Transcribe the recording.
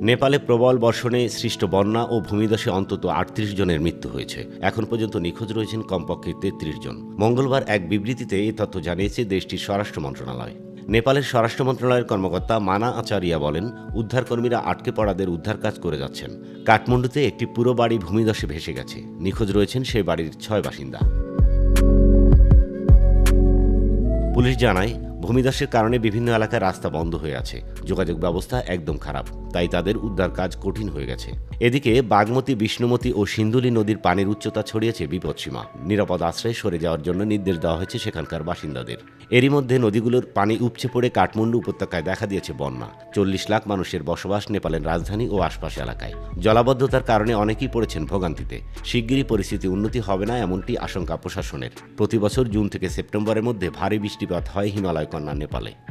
নেপালে প্রবল বর্ষণে সৃষ্ট বন্যা ও ভূমিধসে অন্তত ৩৮ জনের মৃত্যু হয়েছে। এখন পর্যন্ত নিখোঁজ রয়েছেন কমপক্ষে ৩৩ জন। মঙ্গলবার এক বিবৃতিতে এই তথ্য জানিয়েছে দেশটির স্বরাষ্ট্র মন্ত্রণালয়। নেপালের স্বরাষ্ট্র মন্ত্রণালয়ের কর্মকর্তা মানা আচারিয়া বলেন, উদ্ধারকর্মীরা আটকে পড়াদের উদ্ধার কাজ করে যাচ্ছেন। কাঠমান্ডুতে একটি পুরো বাড়ি ভূমিধসে ভেসে গেছে। নিখোঁজ রয়েছেন সেই বাড়ির ৬ বাসিন্দা। পুলিশ জানায়, ভূমিধসের কারণে বিভিন্ন এলাকায় রাস্তা বন্ধ হয়ে আছে, যোগাযোগ ব্যবস্থা একদম খারাপ, তাই তাদের উদ্ধার কাজ কঠিন হয়ে গেছে। এদিকে বাগমতী, বিষ্ণুমতী ও সিন্ধুলী নদীর পানির উচ্চতা ছড়িয়েছে বিপদসীমা। নিরাপদ আশ্রয়ে সরে যাওয়ার জন্য নির্দেশ দেওয়া হয়েছে সেখানকার বাসিন্দাদের। এরই মধ্যে নদীগুলোর পানি উপচে পড়ে কাঠমান্ডু উপত্যকায় দেখা দিয়েছে বন্যা। ৪০ লাখ মানুষের বসবাস নেপালের রাজধানী ও আশপাশ এলাকায়। জলাবদ্ধতার কারণে অনেকেই পড়েছেন ভোগান্তিতে। শিগগিরই পরিস্থিতি উন্নতি হবে না এমনটি আশঙ্কা প্রশাসনের। প্রতি বছর জুন থেকে সেপ্টেম্বরের মধ্যে ভারী বৃষ্টিপাত হয় হিমালয় কন্যা নেপালে।